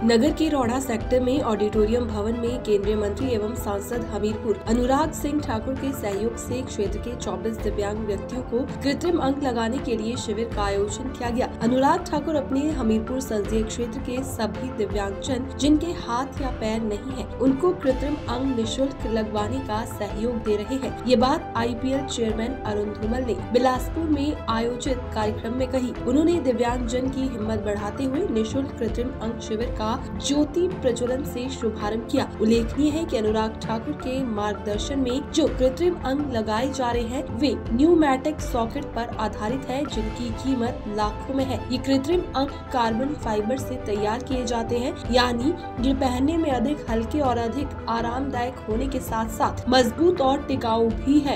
नगर के रौड़ा सेक्टर में ऑडिटोरियम भवन में केंद्रीय मंत्री एवं सांसद हमीरपुर अनुराग सिंह ठाकुर के सहयोग से क्षेत्र के 24 दिव्यांग व्यक्तियों को कृत्रिम अंग लगाने के लिए शिविर का आयोजन किया गया। अनुराग ठाकुर अपने हमीरपुर संसदीय क्षेत्र के सभी दिव्यांगजन जिनके हाथ या पैर नहीं है, उनको कृत्रिम अंग निःशुल्क लगवाने का सहयोग दे रहे हैं। ये बात IPL चेयरमैन अरुण धूमल ने बिलासपुर में आयोजित कार्यक्रम में कही। उन्होंने दिव्यांगजन की हिम्मत बढ़ाते हुए निःशुल्क कृत्रिम अंग शिविर का ज्योति प्रज्वलन से शुभारंभ किया। उल्लेखनीय है कि अनुराग ठाकुर के मार्गदर्शन में जो कृत्रिम अंग लगाए जा रहे हैं वे न्यूमैटिक सॉकेट पर आधारित है, जिनकी कीमत लाखों में है। ये कृत्रिम अंग कार्बन फाइबर से तैयार किए जाते हैं, यानी ये पहनने में अधिक हल्के और अधिक आरामदायक होने के साथ साथ मजबूत और टिकाऊ भी है।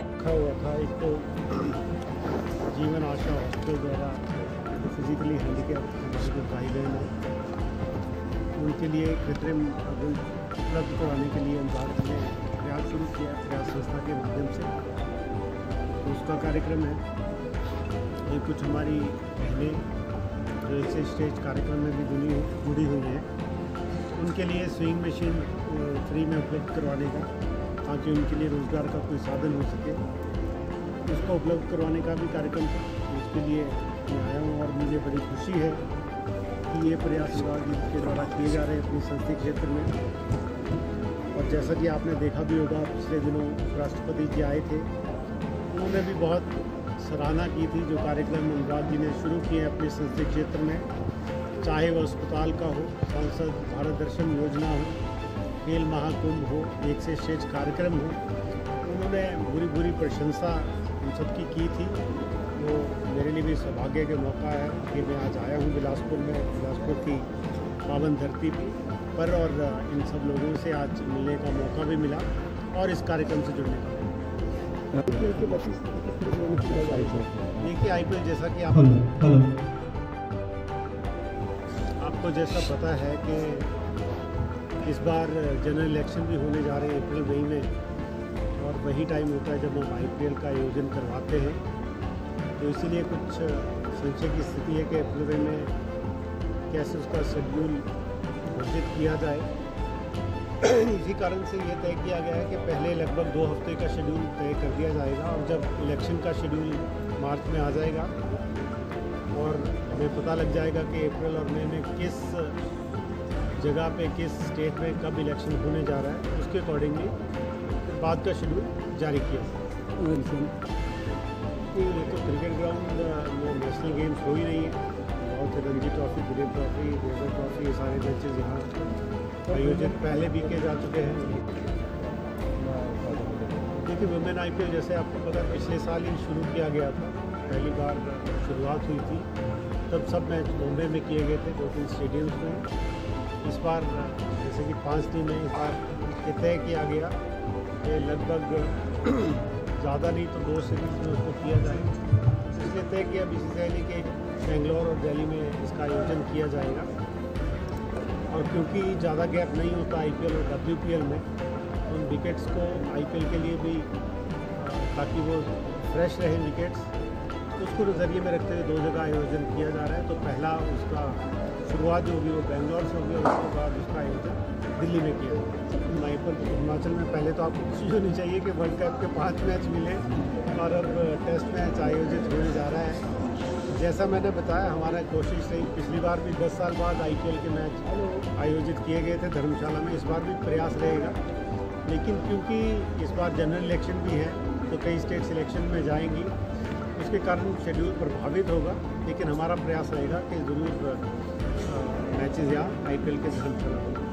जीवन आशा हॉस्पिटल द्वारा फिजिकली हैंडीकैप जो भाई बहन है उनके लिए कृत्रिम उपलब्ध करवाने के लिए अनुराग जी ने प्रयास शुरू किया, प्रयास संस्था के माध्यम से। तो उसका कार्यक्रम है। ये कुछ हमारी बहनें जो इससे स्टेज कार्यक्रम में भी जुड़ी हुई हैं, उनके लिए स्विंग मशीन फ्री में उपलब्ध करवाने का, ताकि उनके लिए रोज़गार का कोई साधन हो सके, उसको उपलब्ध करवाने का भी कार्यक्रम था। उसके लिए मैं आया हूँ और मुझे बड़ी खुशी है कि ये प्रयास अनुराग जी के द्वारा किए जा रहे हैं अपनी संसदीय क्षेत्र में। और जैसा कि आपने देखा भी होगा, पिछले दिनों राष्ट्रपति जी आए थे, उन्होंने भी बहुत सराहना की थी जो कार्यक्रम अनुराग जी ने शुरू किए अपने संसदीय क्षेत्र में, चाहे वह अस्पताल का हो, सांसद भारत दर्शन योजना हो, खेल महाकुंभ हो, एक से स्टेज कार्यक्रम हो। उन्होंने बुरी प्रशंसा उन सबकी की थी। तो मेरे लिए भी सौभाग्य का मौका है कि मैं आज आया हूँ बिलासपुर में, बिलासपुर की पावन धरती पर, और इन सब लोगों से आज मिलने का मौका भी मिला और इस कार्यक्रम से जुड़ने का मिला। देखिए IPL जैसा कि आपको जैसा पता है कि इस बार जनरल इलेक्शन भी होने जा रहे हैं अप्रैल मई में, और वही टाइम होता है जब हम IPL का आयोजन करवाते हैं। तो इसीलिए कुछ संशय की स्थिति है कि अप्रैल में कैसे उसका शेड्यूल घोषित किया जाए। इसी कारण से ये तय किया गया है कि पहले लगभग 2 हफ्ते का शेड्यूल तय कर दिया जाएगा, और जब इलेक्शन का शेड्यूल मार्च में आ जाएगा और हमें पता लग जाएगा कि अप्रैल और मई में किस जगह पे, किस स्टेट में कब इलेक्शन होने जा रहा है, उसके अकॉर्डिंगली बाद का शेड्यूल जारी किया जाएगा। ये तो क्रिकेट ग्राउंड में नेशनल गेम्स हो ही रही है, बहुत से Ranji trophy, Dilip trophy, desert trophy, ये सारे मैचेज यहाँ आयोजित पहले भी किए जा चुके हैं। देखिए वुमेन IPL जैसे आपको पता है पिछले साल ही शुरू किया गया था, पहली बार शुरुआत हुई थी, तब सब मैच मुंबई में किए गए थे 2-3 स्टेडियम्स में। इस बार जैसे कि 5 टीमें इस बार तय किया गया कि लगभग ज़्यादा नहीं तो 2 सिटीज़ में उसको किया जाएगा। इसलिए तय किया BCCI ने कि बेंगलोर और दिल्ली में इसका आयोजन किया जाएगा। और क्योंकि ज़्यादा गैप नहीं होता IPL और WPL में, उन विकेट्स को IPL के लिए भी, ताकि वो फ्रेश रहें विकेट्स, उसको नज़रिए में रखते हुए 2 जगह आयोजन किया जा रहा है। तो पहला उसका शुरुआत जो होगी वो बेंगलोर से होगी, और उसके बाद उसका आयोजन दिल्ली में किया जाएगा। हिमाचल में पहले तो आपको खुशी होनी चाहिए कि वर्ल्ड कप के 5 मैच मिले और अब टेस्ट मैच आयोजित होने जा रहा है। जैसा मैंने बताया, हमारा कोशिश रही, पिछली बार भी 10 साल बाद IPL के मैच आयोजित किए गए थे धर्मशाला में, इस बार भी प्रयास रहेगा। लेकिन क्योंकि इस बार जनरल इलेक्शन भी है तो कई स्टेट सिलेक्शन में जाएंगी, उसके कारण शेड्यूल प्रभावित होगा। लेकिन हमारा प्रयास रहेगा कि ज़रूर मैचेज़ यहाँ IPL के धर्मशाला हों।